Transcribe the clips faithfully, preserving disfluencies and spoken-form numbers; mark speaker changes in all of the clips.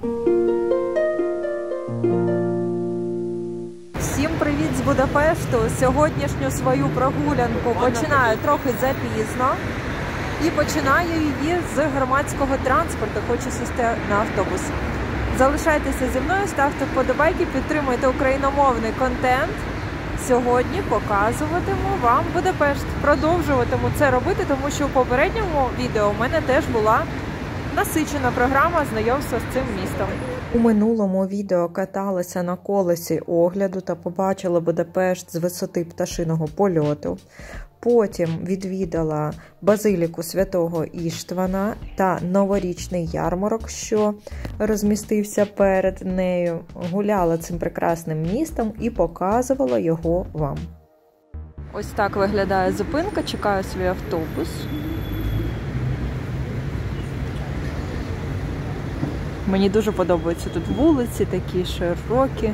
Speaker 1: Всім привіт з Будапешту! Сьогоднішню свою прогулянку починаю трохи запізно і починаю її з громадського транспорту. Хочу сісти на автобус. Залишайтеся зі мною, ставте вподобайки, підтримуйте україномовний контент. Сьогодні показуватиму вам Будапешт. Продовжуватиму це робити, тому що у попередньому відео у мене теж була насичена програма знайомства з цим містом. У минулому відео каталася на колесі огляду та побачила Будапешт з висоти пташиного польоту. Потім відвідала базиліку Святого Іштвана та новорічний ярмарок, що розмістився перед нею. Гуляла цим прекрасним містом і показувала його вам. Ось так виглядає зупинка, чекаю свій автобус. Мені дуже подобаються тут вулиці, такі широкі,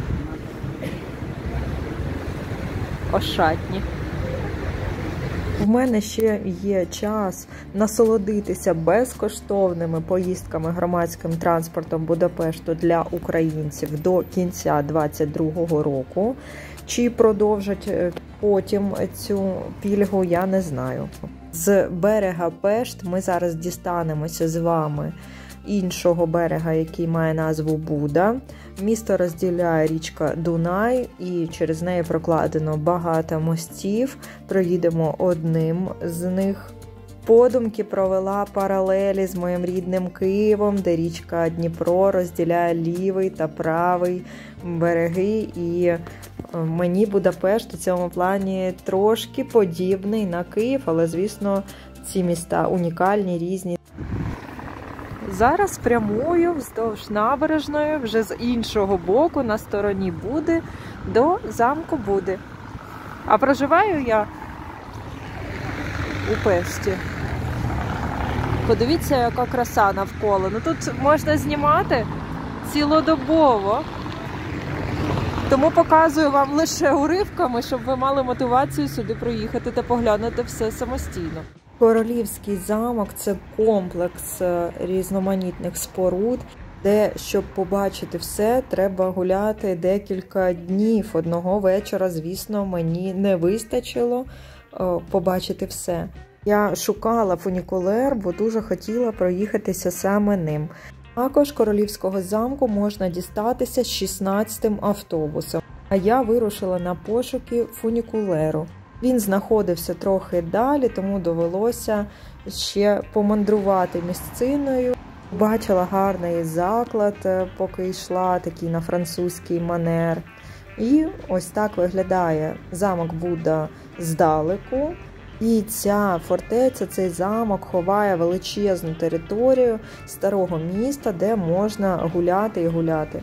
Speaker 1: ошатні. В мене ще є час насолодитися безкоштовними поїздками громадським транспортом Будапешту для українців до кінця двадцять другого року. Чи продовжать потім цю пільгу, я не знаю. З берега Пешт ми зараз дістанемося з вами іншого берега, який має назву Буда. Місто розділяє річка Дунай і через неї прокладено багато мостів. Проїдемо одним з них. Подумки провела паралелі з моїм рідним Києвом, де річка Дніпро розділяє лівий та правий береги. І мені Будапешт у цьому плані трошки подібний на Київ, але, звісно, ці міста унікальні, різні. Зараз прямую вздовж набережної, вже з іншого боку, на стороні Буди, до замку Буди. А проживаю я у Пешті. Подивіться, яка краса навколо. Ну, тут можна знімати цілодобово. Тому показую вам лише уривками, щоб ви мали мотивацію сюди приїхати та поглянути все самостійно. Королівський замок – це комплекс різноманітних споруд, де, щоб побачити все, треба гуляти декілька днів. Одного вечора, звісно, мені не вистачило побачити все. Я шукала фунікулер, бо дуже хотіла проїхатися саме ним. Також Королівського замку можна дістатися шістнадцятим автобусом. А я вирушила на пошуки фунікулеру. Він знаходився трохи далі, тому довелося ще помандрувати місциною. Бачила гарний заклад, поки йшла, такий на французький манер. І ось так виглядає замок Буда здалеку. І ця фортеця, цей замок ховає величезну територію старого міста, де можна гуляти і гуляти.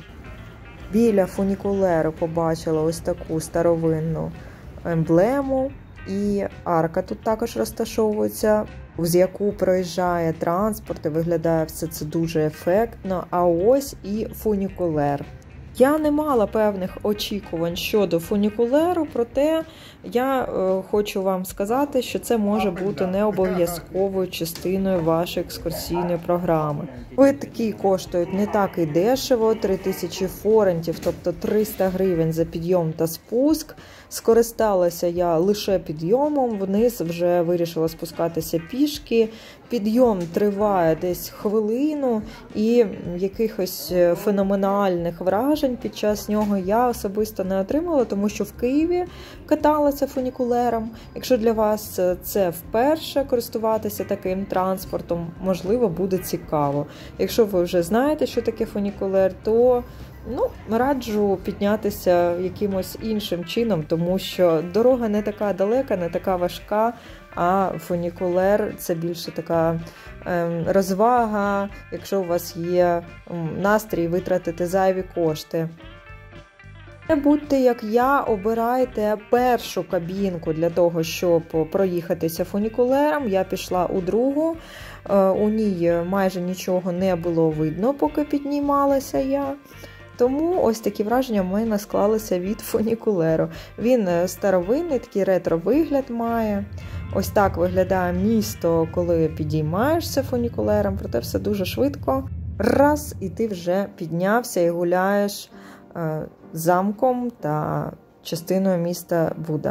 Speaker 1: Біля фунікулеру побачила ось таку старовинну емблему, і арка тут також розташовується, з яку проїжджає транспорт, і виглядає все це дуже ефектно. А ось і фунікулер. Я не мала певних очікувань щодо фунікулеру, проте я е, хочу вам сказати, що це може бути не обов'язковою частиною вашої екскурсійної програми. Квитки коштують не так і дешево, три тисячі форентів, тобто триста гривень за підйом та спуск. Скористалася я лише підйомом, вниз вже вирішила спускатися пішки. Підйом триває десь хвилину, і якихось феноменальних вражень під час нього я особисто не отримала, тому що в Києві каталася фунікулером. Якщо для вас це вперше користуватися таким транспортом, можливо, буде цікаво. Якщо ви вже знаєте, що таке фунікулер, то ну, раджу піднятися якимось іншим чином, тому що дорога не така далека, не така важка, а фунікулер – це більше така е, розвага, якщо у вас є настрій витратити зайві кошти. Не будьте, як я, обирайте першу кабінку для того, щоб проїхатися фунікулером. Я пішла у другу, у ній майже нічого не було видно, поки піднімалася я. Тому ось такі враження в мене склалися від фунікулеру. Він старовинний, такий ретро-вигляд має. Ось так виглядає місто, коли підіймаєшся фунікулером, проте все дуже швидко. раз, і ти вже піднявся і гуляєш е, замком та частиною міста Буда.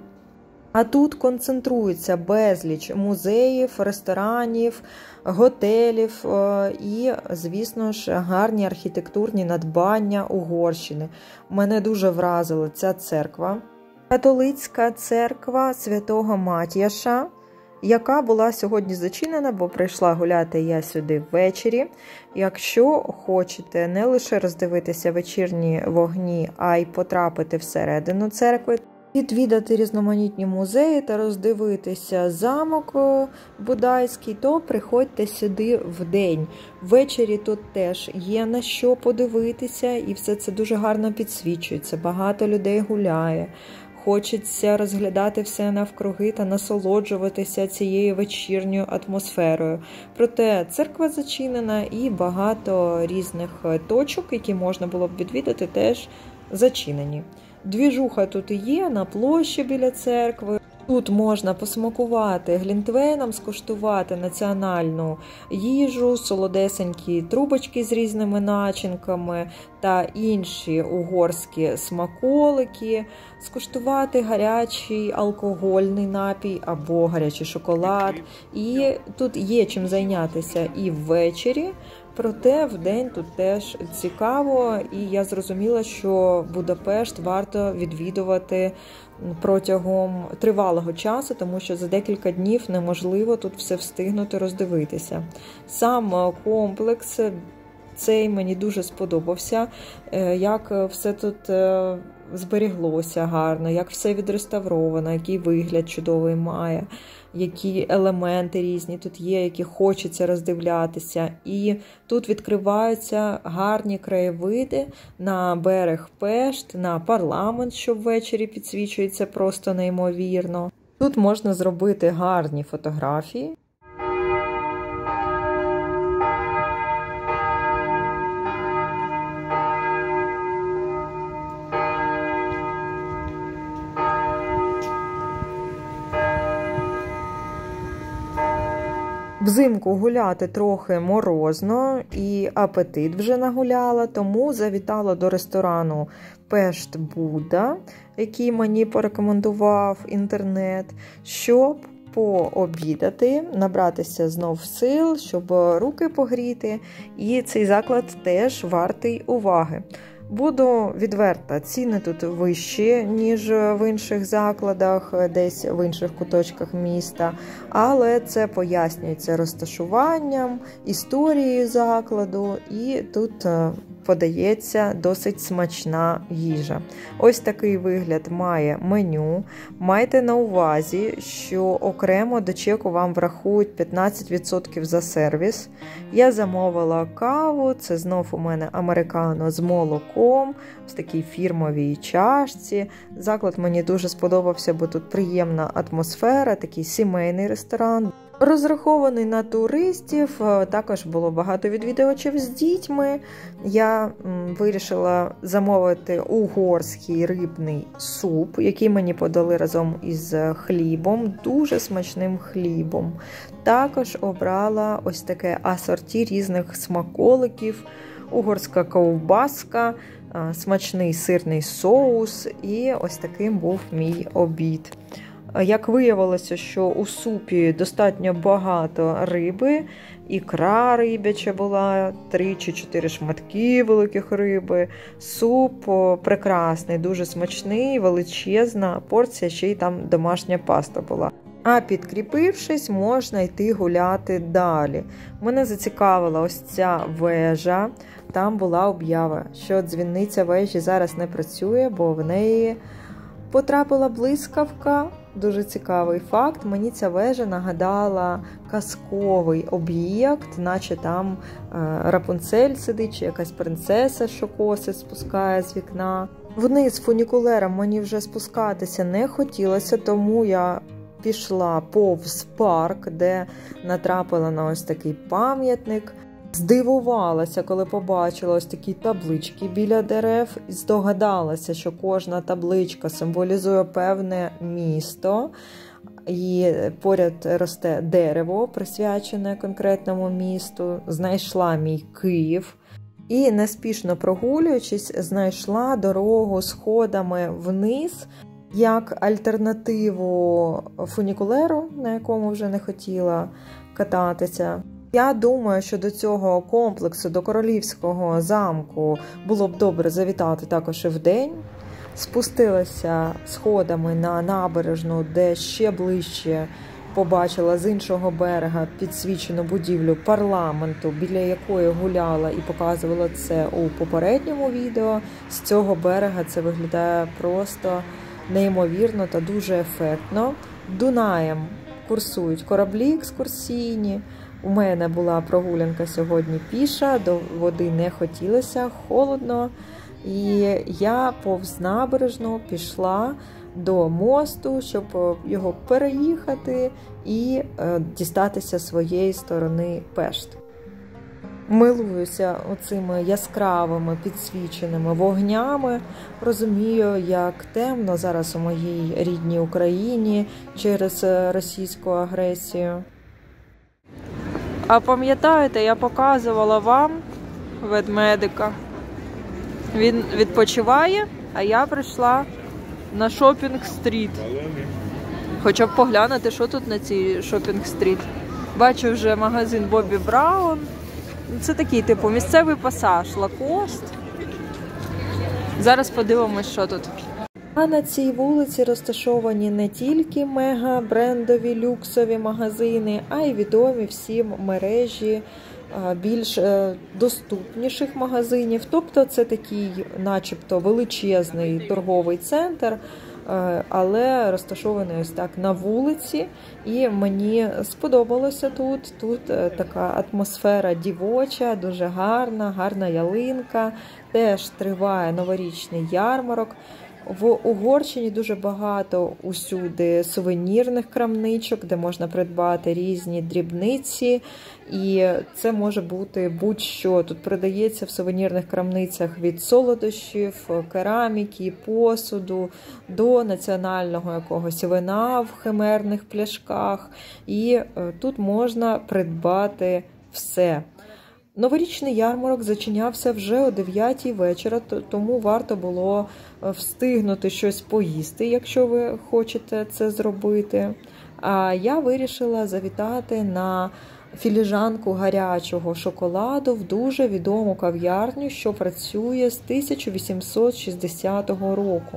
Speaker 1: А тут концентрується безліч музеїв, ресторанів, готелів і, звісно ж, гарні архітектурні надбання Угорщини. Мене дуже вразила ця церква. Католицька церква Святого Матіяша, яка була сьогодні зачинена, бо прийшла гуляти я сюди ввечері. Якщо хочете не лише роздивитися вечірні вогні, а й потрапити всередину церкви, відвідати різноманітні музеї та роздивитися замок будайський, то приходьте сюди вдень. Ввечері тут теж є на що подивитися, і все це дуже гарно підсвічується. Багато людей гуляє. Хочеться розглядати все навкруги та насолоджуватися цією вечірньою атмосферою. Проте церква зачинена і багато різних точок, які можна було б відвідати, теж зачинені. Двіжуха тут і є, на площі біля церкви. Тут можна посмакувати глінтвейном, скуштувати національну їжу, солодесенькі трубочки з різними начинками та інші угорські смаколики, скуштувати гарячий алкогольний напій або гарячий шоколад. І тут є чим зайнятися і ввечері, проте вдень тут теж цікаво, і я зрозуміла, що Будапешт варто відвідувати протягом тривалого часу, тому що за декілька днів неможливо тут все встигнути роздивитися. Сам комплекс цей мені дуже сподобався, як все тут зберіглося гарно, як все відреставровано, який вигляд чудовий має, які елементи різні тут є, які хочеться роздивлятися. І тут відкриваються гарні краєвиди на берег Пешт, на парламент, що ввечері підсвічується просто неймовірно. Тут можна зробити гарні фотографії. Взимку гуляти трохи морозно і апетит вже нагуляла, тому завітала до ресторану Пешт Буда, який мені порекомендував інтернет, щоб пообідати, набратися знов сил, щоб руки погріти, і цей заклад теж вартий уваги. Буду відверта, ціни тут вищі, ніж в інших закладах, десь в інших куточках міста, але це пояснюється розташуванням, історією закладу, і тут подається досить смачна їжа. Ось такий вигляд має меню. Майте на увазі, що окремо до чеку вам врахують п'ятнадцять відсотків за сервіс. Я замовила каву, це знов у мене американо з молоком, в такій фірмовій чашці. Заклад мені дуже сподобався, бо тут приємна атмосфера, такий сімейний ресторан. Розрахований на туристів, також було багато відвідувачів з дітьми. Я вирішила замовити угорський рибний суп, який мені подали разом із хлібом, дуже смачним хлібом. Також обрала ось таке асорті різних смаколиків, угорська ковбаска, смачний сирний соус, і ось таким був мій обід. Як виявилося, що у супі достатньо багато риби, ікра рибяча була, три чи чотири шматки великих риби, суп прекрасний, дуже смачний, величезна порція, ще й там домашня паста була. А підкріпившись, можна йти гуляти далі. Мене зацікавила ось ця вежа, там була об'ява, що дзвіниця вежі зараз не працює, бо в неї потрапила блискавка. Дуже цікавий факт. Мені ця вежа нагадала казковий об'єкт, наче там е, Рапунцель сидить, чи якась принцеса, що коси спускає з вікна. Вниз фунікулером мені вже спускатися не хотілося, тому я пішла повз парк, де натрапила на ось такий пам'ятник. Здивувалася, коли побачила ось такі таблички біля дерев, і здогадалася, що кожна табличка символізує певне місто. і поряд росте дерево, присвячене конкретному місту. Знайшла мій Київ. І неспішно прогулюючись, знайшла дорогу сходами вниз, як альтернативу фунікулеру, на якому вже не хотіла кататися. Я думаю, що до цього комплексу, до Королівського замку було б добре завітати також і вдень. Спустилася сходами на набережну, де ще ближче побачила з іншого берега підсвічену будівлю парламенту, біля якої гуляла і показувала це у попередньому відео. З цього берега це виглядає просто неймовірно та дуже ефектно. Дунаєм курсують кораблі екскурсійні. У мене була прогулянка сьогодні піша, до води не хотілося, холодно. І я повз набережну пішла до мосту, щоб його переїхати і е, дістатися своєї сторони Пешт. Милуюся оцими яскравими підсвіченими вогнями. Розумію, як темно зараз у моїй рідній Україні через російську агресію. А пам'ятаєте, я показувала вам ведмедика. Він відпочиває, а я прийшла на шопінг-стріт. Хоча б поглянути, що тут на цій шопінг-стріт. Бачу вже магазин Бобі Браун. Це такий, типу, місцевий пасаж, Лакост. Зараз подивимось, що тут. А на цій вулиці розташовані не тільки мега-брендові люксові магазини, а й відомі всім мережі більш доступніших магазинів. Тобто це такий начебто величезний торговий центр, але розташований ось так на вулиці. І мені сподобалося тут. Тут така атмосфера дівоча, дуже гарна, гарна ялинка. Теж триває новорічний ярмарок. В Угорщині дуже багато усюди сувенірних крамничок, де можна придбати різні дрібниці. І це може бути будь-що. Тут продається в сувенірних крамницях від солодощів, кераміки, посуду, до національного якогось вина в химерних пляшках. І тут можна придбати все. Новорічний ярмарок зачинявся вже о дев'ятій вечора, тому варто було встигнути щось поїсти, якщо ви хочете це зробити. А я вирішила завітати на філіжанку гарячого шоколаду в дуже відому кав'ярню, що працює з тисяча вісімсот шістдесятого року.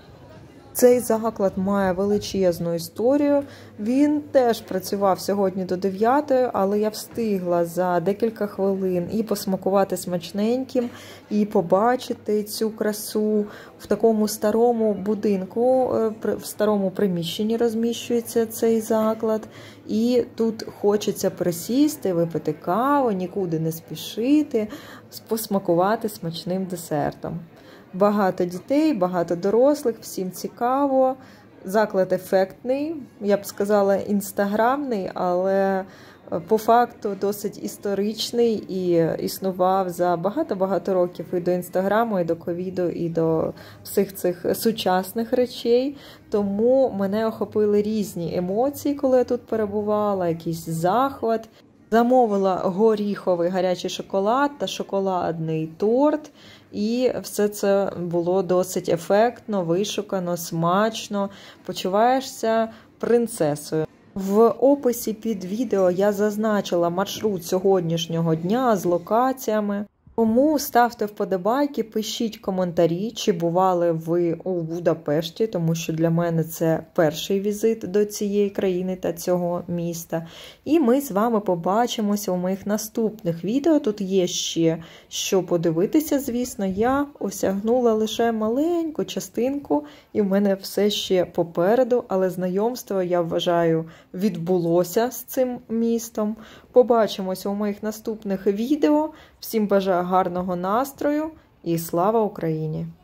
Speaker 1: Цей заклад має величезну історію. Він теж працював сьогодні до дев'ятої, але я встигла за декілька хвилин і посмакувати смачненьким, і побачити цю красу. В такому старому будинку, в старому приміщенні розміщується цей заклад. І тут хочеться присісти, випити каву, нікуди не спішити, посмакувати смачним десертом. Багато дітей, багато дорослих, всім цікаво. Заклад ефектний, я б сказала, інстаграмний, але по факту досить історичний і існував за багато-багато років і до інстаграму, і до ковіду, і до всіх цих сучасних речей. Тому мене охопили різні емоції, коли я тут перебувала, якийсь захват. Замовила горіховий гарячий шоколад та шоколадний торт. І все це було досить ефектно, вишукано, смачно. Почуваєшся принцесою. В описі під відео я зазначила маршрут сьогоднішнього дня з локаціями. Тому ставте вподобайки, пишіть коментарі, чи бували ви у Будапешті, тому що для мене це перший візит до цієї країни та цього міста. І ми з вами побачимося у моїх наступних відео. Тут є ще що подивитися, звісно. Я осягнула лише маленьку частинку, і в мене все ще попереду, але знайомство, я вважаю, відбулося з цим містом. Побачимося у моїх наступних відео. Всім бажаю гарного настрою і слава Україні!